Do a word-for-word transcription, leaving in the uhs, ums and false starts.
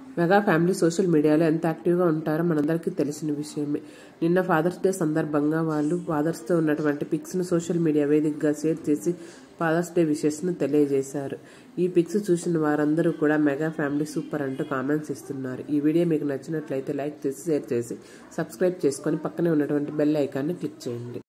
Mega family social మీడియాలో ఎంత యాక్టివ్గా ఉంటారో మనందరికీ తెలిసిన విషయమే. నిన్న ఫాదర్స్ డే సందర్భంగా వాళ్ళు ఫాదర్స్తో ఉన్నటువంటి పిక్స్ను సోషల్ మీడియా వేదికగా షేర్ చేసి ఫాదర్స్ డే విషెస్ను తెలియజేశారు. ఈ పిక్స్ చూసిన వారందరూ కూడా మెగా ఫ్యామిలీ సూపర్ అంటూ కామెంట్స్ ఇస్తున్నారు. ఈ వీడియో మీకు నచ్చినట్లయితే లైక్ చేసి షేర్ చేసి సబ్స్క్రైబ్ చేసుకొని పక్కనే ఉన్నటువంటి బెల్ ఐకాన్ని క్లిక్ చేయండి.